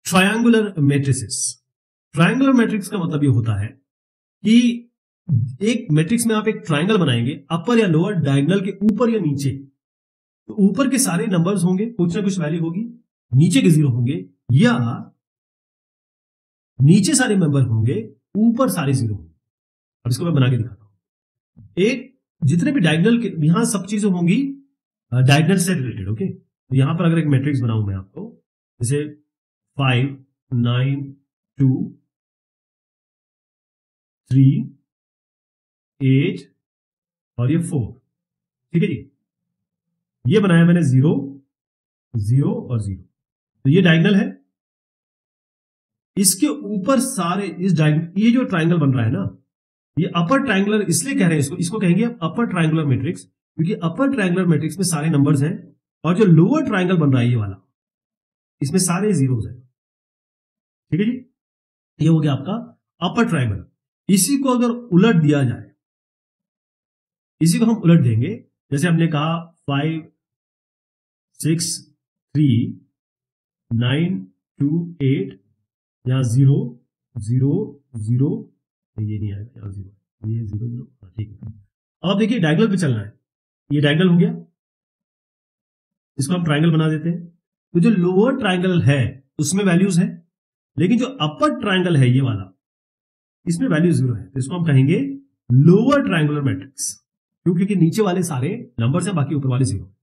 Triangular matrices. Triangular matrix का मतलब ये होता है कि एक मैट्रिक्स में आप एक ट्रायंगल बनाएंगे, अपर या लोअर, डायगोनल के ऊपर या नीचे। तो ऊपर के सारे नंबर्स होंगे, कुछ ना कुछ वैल्यू होगी, नीचे के जीरो होंगे, या नीचे सारे नंबर होंगे, ऊपर सारे जीरो होंगे। अब इसको मैं बना के दिखाता हूं। एक जितने भी डायगोनल के यहां सब चीजें होंगी डायगोनल से रिलेटेड। ओके, तो यहां पर अगर एक मैट्रिक्स बनाऊं मैं आपको, जैसे 5 9 2 3 8 और ये 4, ठीक है जी। ये बनाया मैंने 0 0 और 0, तो ये डायगोनल है। इसके ऊपर सारे ये जो ट्रायंगल बन रहा है ना, ये अपर ट्रायंगुलर इसलिए कह रहे हैं, इसको कहेंगे आप अपर ट्रायंगुलर मैट्रिक्स, क्योंकि अपर ट्रायंगुलर मैट्रिक्स में सारे नंबर्स हैं, और जो लोअर ट्रायंगल बन रहा है ये वाला, इसमें सारे जीरोस हैं। ठीक है जी, ये हो गया आपका अपर ट्रायंगल। इसी को अगर उलट दिया जाए, इसी को हम उलट देंगे, जैसे हमने कहा 5 6 3 9 2 8, यहां 0 0 0, ये नहीं आएगा, यहां 0, ये 0 0, ठीक है। अब देखिए डायगोनल पे चलना है, ये डायगोनल हो गया, इसको हम ट्रायंगल बना देते हैं। तो जो लोअर ट्रायंगल है उसमें वैल्यूज है, लेकिन जो अपर ट्रायंगल है ये वाला, इसमें वैल्यू 0 है, तो इसको हम कहेंगे लोअर ट्रायंगुलर मैट्रिक्स, क्योंकि नीचे वाले सारे नंबर्स हैं, बाकी ऊपर वाले 0।